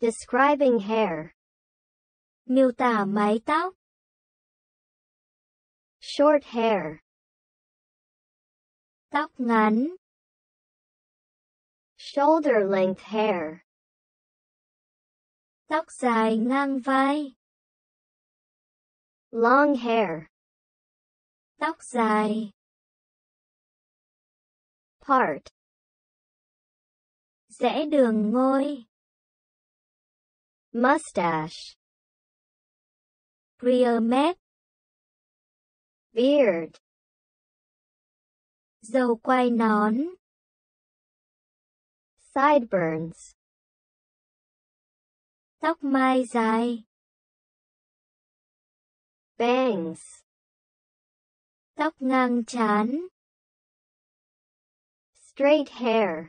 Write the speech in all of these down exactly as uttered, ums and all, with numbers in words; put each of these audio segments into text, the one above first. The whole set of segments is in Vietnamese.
Describing hair. Miêu tả mái tóc. Short hair. Tóc ngắn. Shoulder length hair. Tóc dài ngang vai. Long hair. Tóc dài. Part. Rẽ đường ngôi. Mustache. Rear mép. Beard. Dầu quai nón. Sideburns. Tóc mai dài. Bangs. Tóc ngang trán. Straight hair.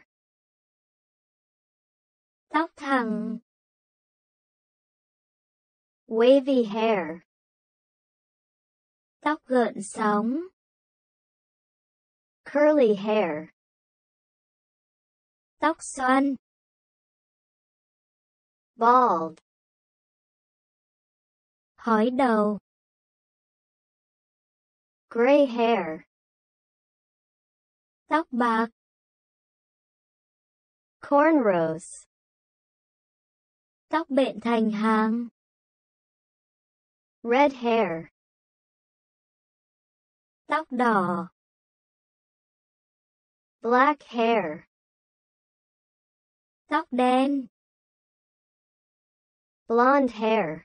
Tóc thẳng. Wavy hair. Tóc gợn sóng. Curly hair. Tóc xoăn. Bald. Hói đầu. Gray hair. Tóc bạc. Cornrows. Tóc bện thành hàng. Red hair. Tóc đỏ. Black hair. Tóc đen. Blonde hair.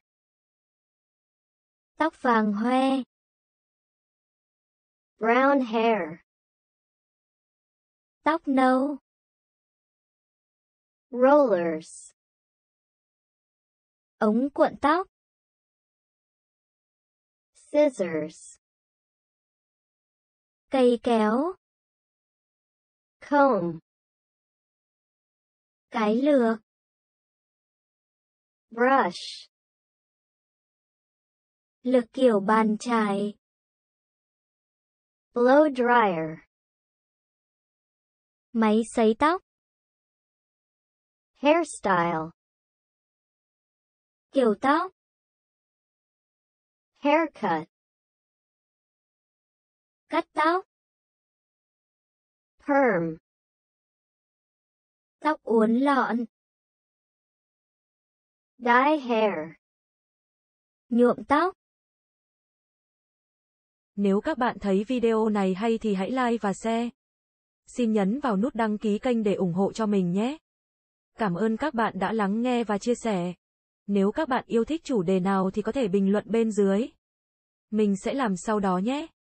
Tóc vàng hoe. Brown hair. Tóc nâu. Rollers. Ống cuộn tóc. Scissors. Cây kéo. Comb. Cái lược. Brush. Lược kiểu bàn chải. Blow dryer. Máy sấy tóc. Hairstyle. Kiểu tóc. Haircut. Cắt tóc. Perm. Tóc uốn lọn. Dye hair. Nhuộm tóc. Nếu các bạn thấy video này hay thì hãy like và share. Xin nhấn vào nút đăng ký kênh để ủng hộ cho mình nhé. Cảm ơn các bạn đã lắng nghe và chia sẻ. Nếu các bạn yêu thích chủ đề nào thì có thể bình luận bên dưới. Mình sẽ làm sau đó nhé.